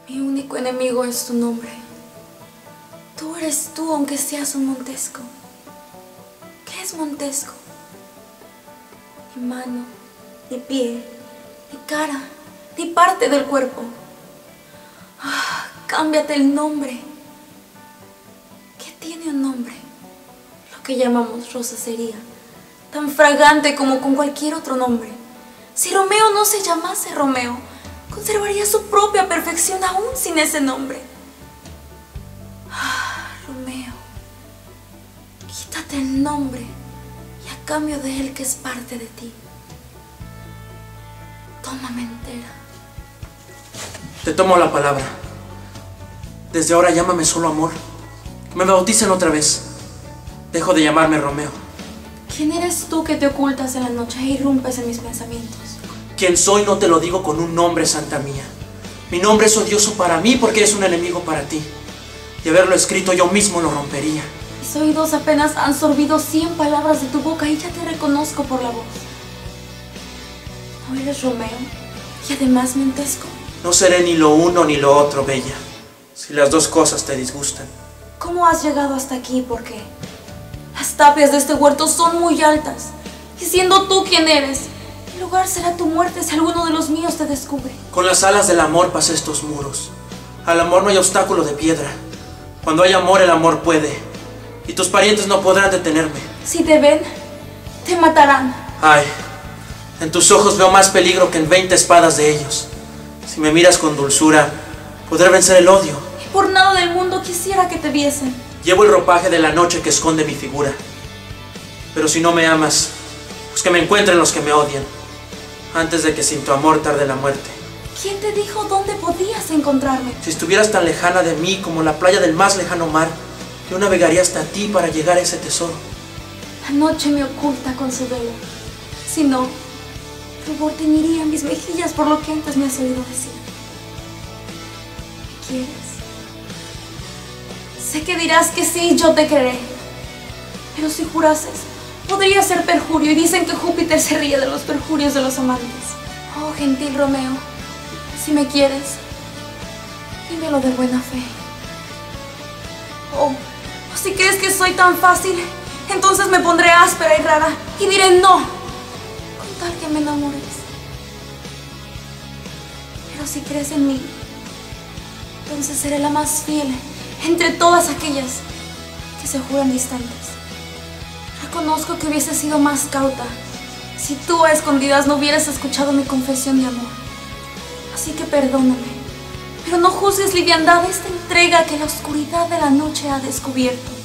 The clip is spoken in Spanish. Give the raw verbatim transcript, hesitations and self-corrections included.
Mi único enemigo es tu nombre. Tú eres tú, aunque seas un Montesco. ¿Qué es Montesco? Ni mano, ni pie, ni cara, ni parte del cuerpo. Ah, cámbiate el nombre. ¿Qué tiene un nombre? Lo que llamamos rosacería, tan fragante como con cualquier otro nombre. Si Romeo no se llamase Romeo, conservaría su propia perfección aún sin ese nombre. Ah, Romeo, quítate el nombre y a cambio de él que es parte de ti, tómame entera. Te tomo la palabra. Desde ahora llámame solo amor. Que me bauticen otra vez. Dejo de llamarme Romeo. ¿Quién eres tú que te ocultas en la noche e irrumpes en mis pensamientos? Quien soy no te lo digo con un nombre, santa mía. Mi nombre es odioso para mí porque es un enemigo para ti. Y haberlo escrito yo mismo lo rompería. Mis oídos apenas han sorbido cien palabras de tu boca y ya te reconozco por la voz. ¿No eres Romeo? Y además Montesco. No seré ni lo uno ni lo otro, bella, si las dos cosas te disgustan. ¿Cómo has llegado hasta aquí y por qué? Las tapias de este huerto son muy altas. Y siendo tú quien eres, el lugar será tu muerte si alguno de los míos te descubre. Con las alas del amor pasé estos muros. Al amor no hay obstáculo de piedra. Cuando hay amor, el amor puede. Y tus parientes no podrán detenerme. Si te ven, te matarán. Ay, en tus ojos veo más peligro que en veinte espadas de ellos. Si me miras con dulzura, podré vencer el odio. Y por nada del mundo quisiera que te viesen. Llevo el ropaje de la noche que esconde mi figura. Pero si no me amas, pues que me encuentren los que me odian, antes de que sin tu amor tarde la muerte. ¿Quién te dijo dónde podías encontrarme? Si estuvieras tan lejana de mí como la playa del más lejano mar, yo navegaría hasta ti para llegar a ese tesoro. La noche me oculta con su velo. Si no, rubor teñiría mis mejillas por lo que antes me has oído decir. ¿Me quieres? Sé que dirás que sí, yo te querré. Pero si jurases, podría ser perjurio y dicen que Júpiter se ríe de los perjurios de los amantes. Oh, gentil Romeo, si me quieres, dímelo de buena fe. Oh, o si crees que soy tan fácil, entonces me pondré áspera y rara y diré no, con tal que me enamores. Pero si crees en mí, entonces seré la más fiel entre todas aquellas que se juran distantes. Reconozco que hubiese sido más cauta si tú a escondidas no hubieras escuchado mi confesión de amor. Así que perdóname, pero no juzgues liviandad esta entrega que la oscuridad de la noche ha descubierto.